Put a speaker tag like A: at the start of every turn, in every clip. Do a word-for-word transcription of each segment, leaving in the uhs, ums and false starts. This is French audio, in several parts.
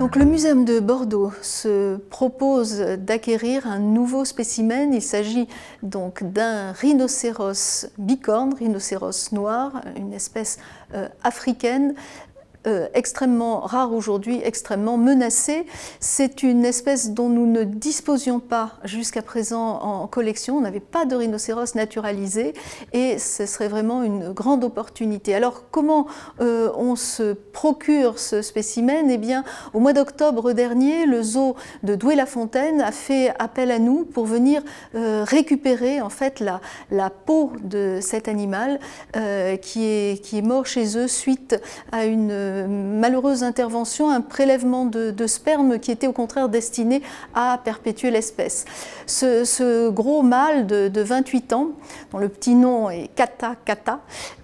A: Donc le Muséum de Bordeaux se propose d'acquérir un nouveau spécimen. Il s'agit donc d'un rhinocéros bicorne, rhinocéros noir, une espèce euh, africaine, Euh, extrêmement rare aujourd'hui, extrêmement menacée. C'est une espèce dont nous ne disposions pas jusqu'à présent en collection. On n'avait pas de rhinocéros naturalisé et ce serait vraiment une grande opportunité. Alors comment euh, on se procure ce spécimen? Eh bien, au mois d'octobre dernier, le zoo de Douai-la-Fontaine a fait appel à nous pour venir euh, récupérer en fait la, la peau de cet animal euh, qui est, qui est mort chez eux suite à une malheureuse intervention, un prélèvement de, de sperme qui était au contraire destiné à perpétuer l'espèce. Ce, ce gros mâle de, de vingt-huit ans, dont le petit nom est Kata Kata,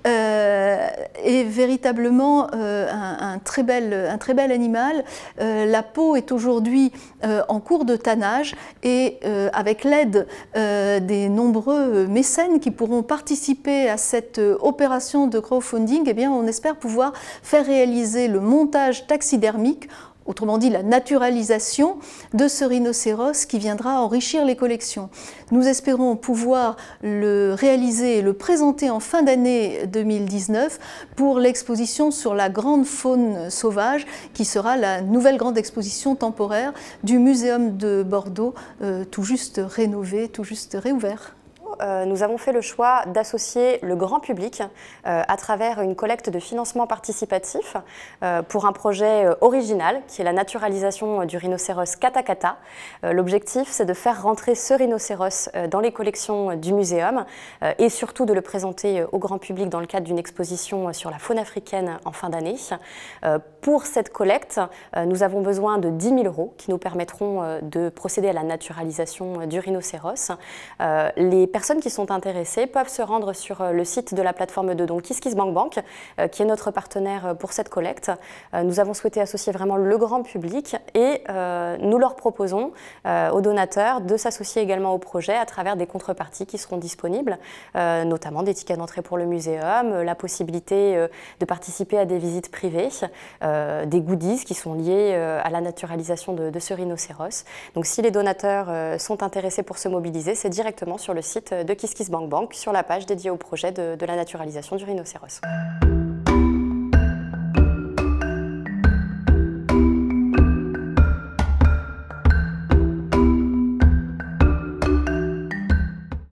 A: euh, est véritablement euh, un, un, très bel, un très bel animal. Euh, la peau est aujourd'hui euh, en cours de tannage et euh, avec l'aide euh, des nombreux mécènes qui pourront participer à cette opération de crowdfunding, eh bien, on espère pouvoir faire réaliser le montage taxidermique, autrement dit la naturalisation de ce rhinocéros qui viendra enrichir les collections. Nous espérons pouvoir le réaliser et le présenter en fin d'année deux mille dix-neuf pour l'exposition sur la grande faune sauvage qui sera la nouvelle grande exposition temporaire du Muséum de Bordeaux, euh, tout juste rénové, tout juste réouvert.
B: Euh, nous avons fait le choix d'associer le grand public euh, à travers une collecte de financement participatif euh, pour un projet euh, original qui est la naturalisation du rhinocéros Kata Kata. Euh, L'objectif, c'est de faire rentrer ce rhinocéros euh, dans les collections du muséum euh, et surtout de le présenter euh, au grand public dans le cadre d'une exposition sur la faune africaine en fin d'année. Euh, pour cette collecte, euh, nous avons besoin de dix mille euros qui nous permettront euh, de procéder à la naturalisation euh, du rhinocéros. Euh, les Les personnes qui sont intéressées peuvent se rendre sur le site de la plateforme de dons KissKissBankBank, euh, qui est notre partenaire pour cette collecte. Euh, nous avons souhaité associer vraiment le grand public et euh, nous leur proposons euh, aux donateurs de s'associer également au projet à travers des contreparties qui seront disponibles, euh, notamment des tickets d'entrée pour le muséum, la possibilité euh, de participer à des visites privées, euh, des goodies qui sont liés euh, à la naturalisation de, de ce rhinocéros. Donc si les donateurs euh, sont intéressés pour se mobiliser, c'est directement sur le site de KissKissBankBank sur la page dédiée au projet de, de la naturalisation du rhinocéros.